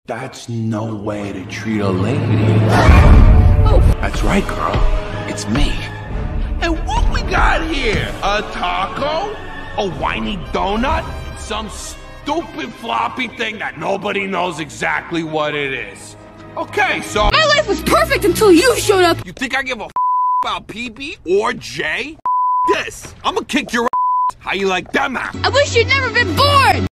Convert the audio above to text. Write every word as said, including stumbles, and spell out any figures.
That's no way to treat a lady. Oh. That's right, girl. It's me. And what we got here? A taco? A whiny donut? Some stupid floppy thing that nobody knows exactly what it is. Okay, so... My life was perfect until you showed up! You think I give a f about P B or J? This! I'ma kick your ass! How you like them out? I wish you'd never been born!